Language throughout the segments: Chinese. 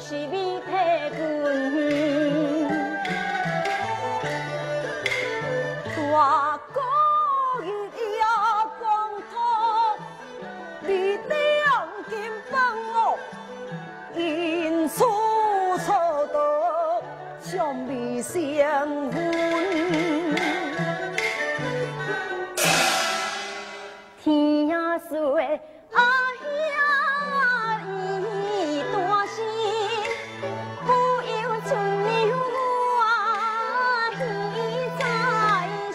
是为太君，大哥日夜光托，你两金分我，因此错得相未相婚。天呀水啊呀，伊大声，不由春流我天在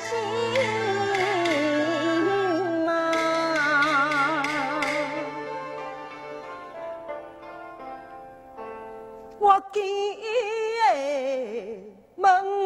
心嘛。我见门。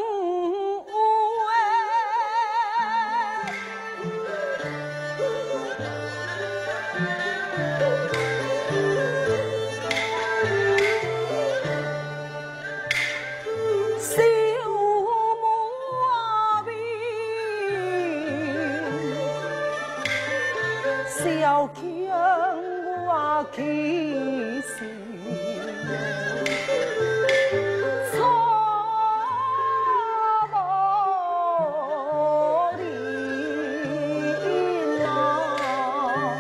小强我其实错无理啦，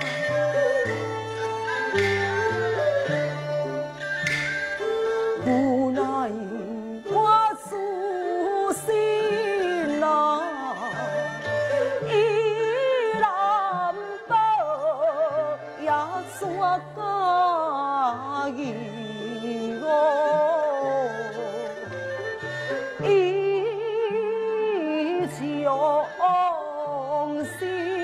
无奈我输心啦。我家己我一腔心。